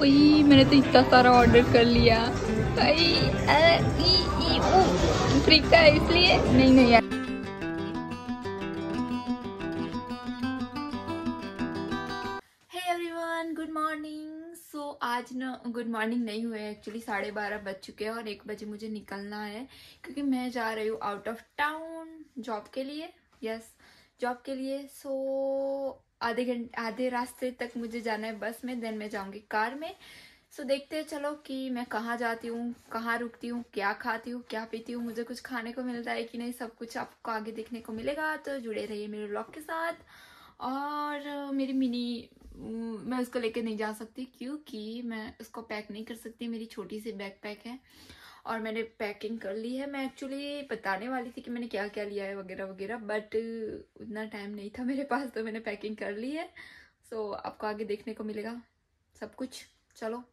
ओई मैंने तो इतना सारा ऑर्डर कर लिया। फ्री का है इसलिए नहीं यार। Hey everyone, good morning. So आज ना गुड मॉर्निंग नहीं हुए, एक्चुअली 12:30 बज चुके हैं और 1 बजे मुझे निकलना है क्योंकि मैं जा रही हूँ आउट ऑफ टाउन जॉब के लिए। यस, जॉब के लिए। सो आधे रास्ते तक मुझे जाना है बस में, देन मैं जाऊंगी कार में। सो देखते हैं चलो कि मैं कहाँ जाती हूँ, कहाँ रुकती हूँ, क्या खाती हूँ, क्या पीती हूँ, मुझे कुछ खाने को मिलता है कि नहीं, सब कुछ आपको आगे देखने को मिलेगा। तो जुड़े रहिए मेरे व्लॉग के साथ। और मेरी मिनी मैं उसको लेकर नहीं जा सकती क्योंकि मैं उसको पैक नहीं कर सकती, मेरी छोटी सी बैकपैक है और मैंने पैकिंग कर ली है। मैं एक्चुअली बताने वाली थी कि मैंने क्या क्या लिया है वगैरह वगैरह, बट उतना टाइम नहीं था मेरे पास, तो मैंने पैकिंग कर ली है। सो आपको आगे देखने को मिलेगा सब कुछ। चलो,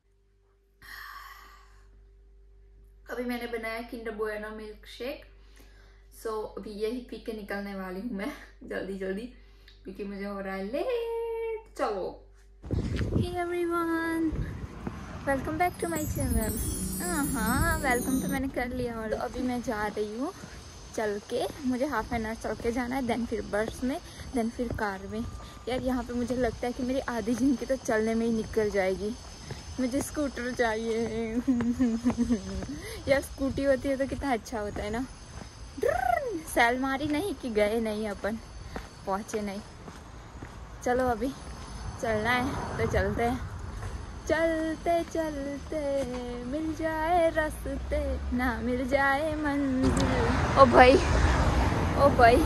अभी मैंने बनाया Kinder Bueno milkshake. So अभी यही पी के निकलने वाली हूँ मैं जल्दी जल्दी क्योंकि मुझे हो रहा है लेट। चलो, hey everyone, welcome back to my channel. हाँ, वेलकम तो मैंने कर लिया। और अभी मैं जा रही हूँ चल के, मुझे हाफ एन आवर चल के जाना है, देन फिर बस में, देन फिर कार में। यार यहाँ पे मुझे लगता है कि मेरी आधी जिंदगी तो चलने में ही निकल जाएगी। मुझे स्कूटर चाहिए। यार स्कूटी होती है तो कितना अच्छा होता है ना। सैल मारी नहीं कि गए नहीं, अपन पहुँचे नहीं। चलो अभी चलना है तो चलते हैं, चलते चलते मिल जाए रास्ते ना मिल जाए मंजिल। ओ भाई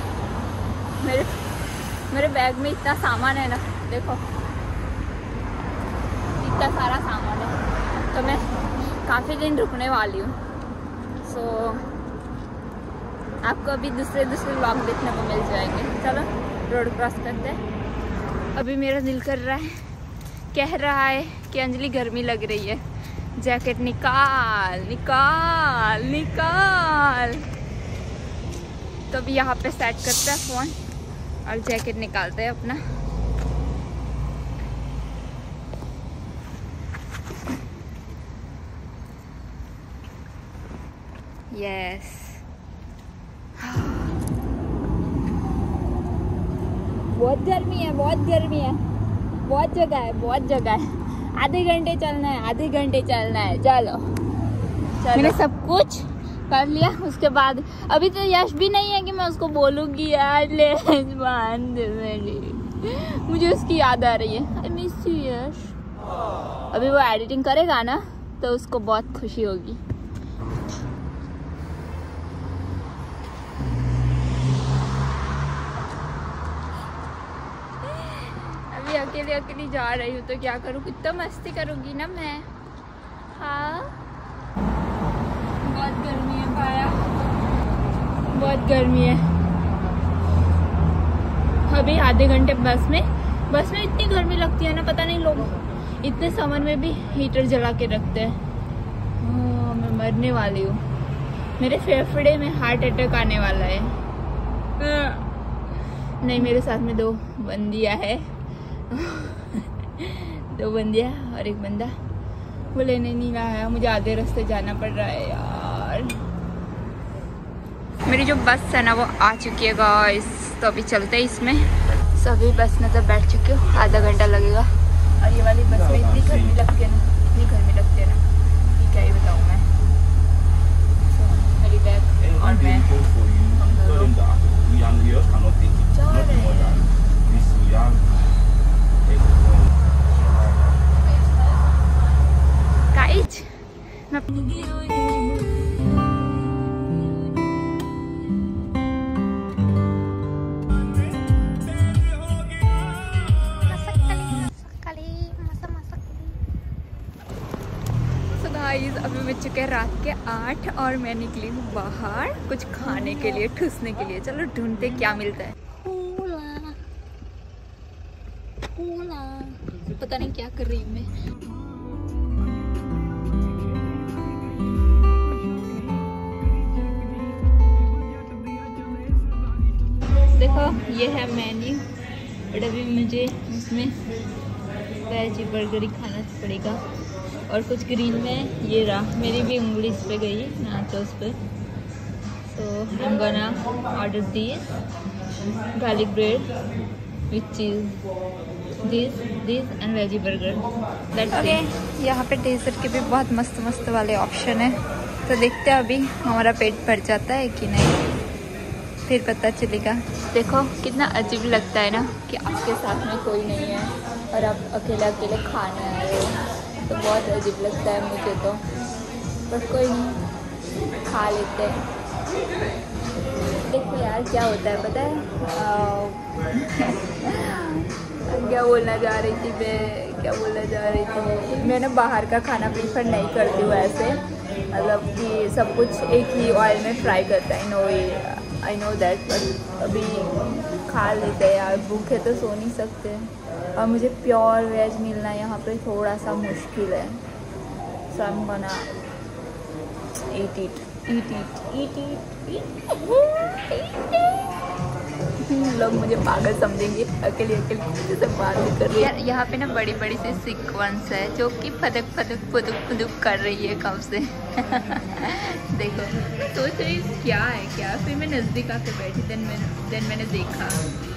मेरे बैग में इतना सामान है ना, देखो इतना सारा सामान है, तो मैं काफ़ी दिन रुकने वाली हूँ। सो आपको अभी दूसरे व्लॉग देखने को मिल जाएंगे। चलो रोड क्रॉस करते हैं। अभी मेरा दिल कर रहा है, कह रहा है कि अंजलि गर्मी लग रही है, जैकेट निकाल निकाल निकाल। तो अभी यहाँ पे सेट करते हैं फ़ोन और जैकेट निकालते हैं अपना। यस, बहुत गर्मी है, बहुत गर्मी है, बहुत जगह है, बहुत जगह है। आधे घंटे चलना है। चलो मैंने सब कुछ कर लिया। उसके बाद अभी तो यश भी नहीं है कि मैं उसको बोलूँगी यार ले बांध दे मेरी, मुझे उसकी याद आ रही है। I miss you Yash. अभी वो एडिटिंग करेगा ना तो उसको बहुत खुशी होगी। अकेली जा रही हूँ तो क्या करूँ, कितना मस्ती करूँगी ना मैं। हाँ, बहुत गर्मी है पाया, बहुत गर्मी है। अभी आधे घंटे बस में इतनी गर्मी लगती है ना, पता नहीं लोग इतने समर में भी हीटर जला के रखते हैं। मैं मरने वाली हूँ, मेरे फेफड़े में हार्ट अटैक आने वाला है। नहीं, मेरे साथ में 2 बंदियाँ है 2 बंदियाँ और 1 बंदा, वो लेने नहीं रहा है। मुझे आधे रास्ते जाना पड़ रहा है यार। मेरी जो बस है ना वो आ चुकी है गाइस, तो अभी चलते हैं इसमें। सभी बस में तो बैठ चुके हो, आधा घंटा लगेगा। और ये वाली बस में इतनी गर्मी लगती है ना, ये क्या ही बताऊँ मैं। मेरी बैग और मैं अभी बज चुके हैं रात के 8 और मैं निकली हूँ बाहर कुछ खाने के लिए, ठूसने के लिए। चलो ढूंढते क्या मिलता है। पता नहीं क्या कर रही हूँ मैं। देखो ये है मेन्यू, बट अभी मुझे इसमें वेज बर्गर ही खाना पड़ेगा। और कुछ ग्रीन में ये रहा, मेरी भी उंगली इस पे गई नाचोस पे। So I am gonna order this garlic bread with cheese, this and veggie burger. Okay, यहाँ पे डेजर्ट के भी बहुत मस्त मस्त वाले ऑप्शन है, तो देखते हैं अभी हमारा पेट भर जाता है कि नहीं, फिर पता चलेगा। देखो कितना अजीब लगता है ना कि आपके साथ में कोई नहीं है और आप अकेले अकेले खाने आए हो, तो बहुत अजीब लगता है मुझे तो, पर कोई नहीं, खा लेते हैं। देखो यार क्या होता है पता है क्या बोलना जा रही थी मैं ना बाहर का खाना प्रीफर नहीं करती हूँ ऐसे, मतलब कि सब कुछ एक ही ऑयल में फ्राई करता है। आई नो दैट, बट अभी खा लेते हैं यार, भूखे तो सो नहीं सकते और मुझे प्योर वेज मिलना यहाँ पे थोड़ा सा मुश्किल है। So I am gonna eat it. लोग मुझे पागल समझेंगे, अकेले से बात नहीं कर रही है। यहाँ पे ना बड़ी बड़ी सी सीक्वेंस है जो कि फदक कर रही है कब से देखो, सोच रही क्या है, फिर मैं नज़दीक आके बैठी, देन मैंने देखा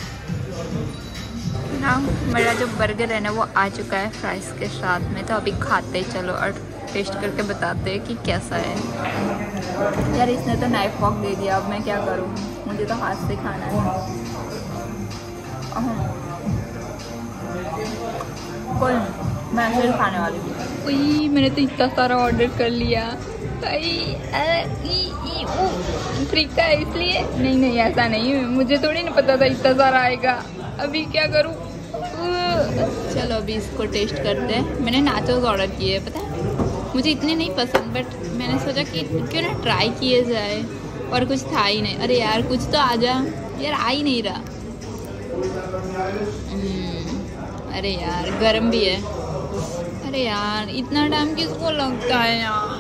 ना मेरा जो बर्गर है ना वो आ चुका है फ्राइज के साथ में। तो अभी खाते चलो और टेस्ट करके बताते हैं कि कैसा है। यार इसने तो नाइफ फॉक दे दिया, अब मैं क्या करूँ, मुझे तो हाथ से खाना है। कोई मैं ऐसे खाने वाली हूँ। मैंने तो इतना सारा ऑर्डर कर लिया फ्री का, इसलिए नहीं ऐसा नहीं, मुझे थोड़ी ना पता था इतना सारा आएगा। अभी क्या करूँ, चलो अभी इसको टेस्ट करते हैं। मैंने नाचोस ऑर्डर किए पता है, मुझे इतने नहीं पसंद, बट मैंने सोचा कि क्यों ना ट्राई किए जाए, और कुछ था ही नहीं। अरे यार कुछ तो आ जा यार, आ ही नहीं रहा। अरे यार गरम भी है, अरे यार इतना टाइम किसको लगता है यार।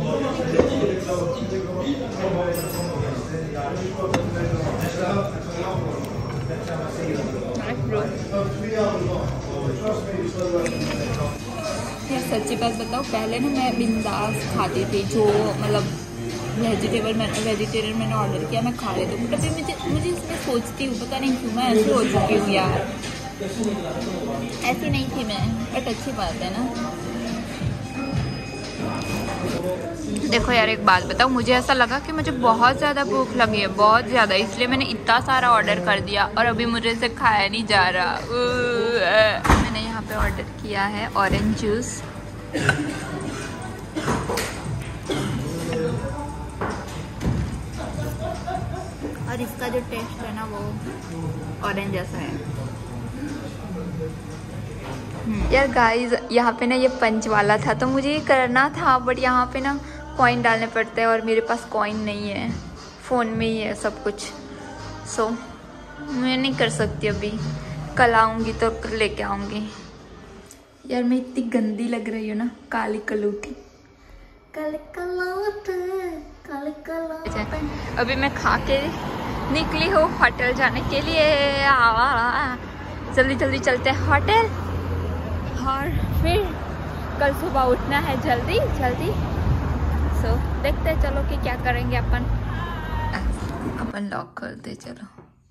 यार सच्ची बात बताओ, पहले ना मैं बिंदास खाती थी, जो मतलब वेजिटेरियन मैंने ऑर्डर किया मैं खा लेती हूँ, बट अभी मुझे इसमें सोचती हूँ पता नहीं क्यों मैं ऐसी हो चुकी हूँ यार। ऐसी नहीं थी मैं, बट अच्छी बात है ना। देखो यार एक बात बताओ, मुझे ऐसा लगा कि मुझे बहुत ज़्यादा भूख लगी है, बहुत ज़्यादा, इसलिए मैंने इतना सारा ऑर्डर कर दिया और अभी मुझे से खाया नहीं जा रहा। मैंने यहाँ पे ऑर्डर किया है ऑरेंज जूस। और इसका जो टेस्ट है ना वो ऑरेंज जैसा है। यार गाइस यहाँ पे ना ये पंच वाला था तो मुझे ये करना था, बट यहाँ पे ना कॉइन डालने पड़ते हैं और मेरे पास कॉइन नहीं है, फ़ोन में ही है सब कुछ। सो मैं नहीं कर सकती अभी, कल आऊँगी तो लेके आऊँगी। यार मैं इतनी गंदी लग रही हूँ ना, काली कलूटी। अभी मैं खा के निकली हूँ होटल जाने के लिए। जल्दी जल्दी चलते हैं होटल, और फिर कल सुबह उठना है जल्दी जल्दी। सो देखते हैं चलो कि क्या करेंगे अपन लॉक करते चलो।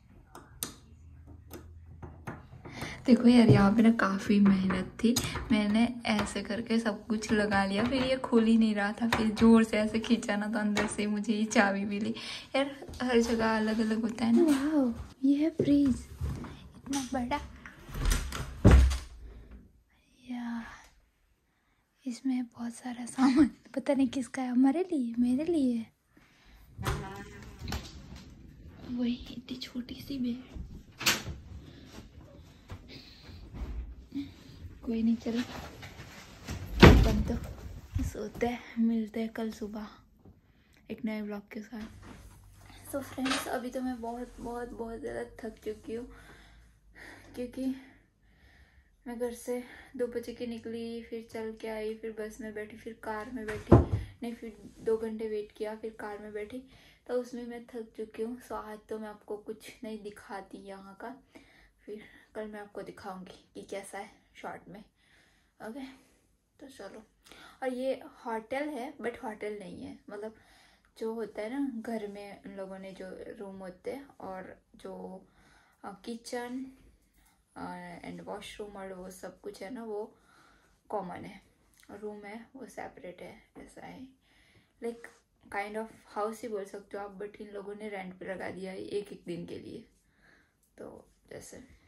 देखो यार यहाँ पे ना काफ़ी मेहनत थी, मैंने ऐसे करके सब कुछ लगा लिया, फिर ये खुल ही नहीं रहा था, फिर जोर से ऐसे खींचा ना तो अंदर से मुझे ये चाबी मिली। यार हर जगह अलग अलग होता है ना। वाह ये है फ्रिज इतना बड़ा यार, इसमें बहुत सारा सामान, पता नहीं किसका है, हमारे लिए मेरे लिए। वही इतनी छोटी सी बेड, कोई नहीं चलो अपन तो सोते हैं, मिलते हैं कल सुबह एक नए ब्लॉग के साथ। सो फ्रेंड्स अभी तो मैं बहुत बहुत बहुत ज़्यादा थक चुकी हूँ, क्योंकि मैं घर से 2 बजे की निकली, फिर चल के आई, फिर बस में बैठी, फिर कार में बैठी, नहीं फिर 2 घंटे वेट किया, फिर कार में बैठी, तो उसमें मैं थक चुकी हूँ। सो आज तो मैं आपको कुछ नहीं दिखाती यहाँ का, फिर कल मैं आपको दिखाऊंगी कि कैसा है शॉर्ट में। ओके तो चलो। और ये होटल है बट होटल नहीं है, मतलब जो होता है ना घर में उन लोगों ने जो रूम होते हैं और जो किचन एंड वॉशरूम और वो सब कुछ है ना वो कॉमन है, रूम है वो सेपरेट है। ऐसा है लाइक काइंड ऑफ हाउस ही बोल सकते हो आप, बट इन लोगों ने रेंट पे लगा दिया है एक एक दिन के लिए। तो जैसे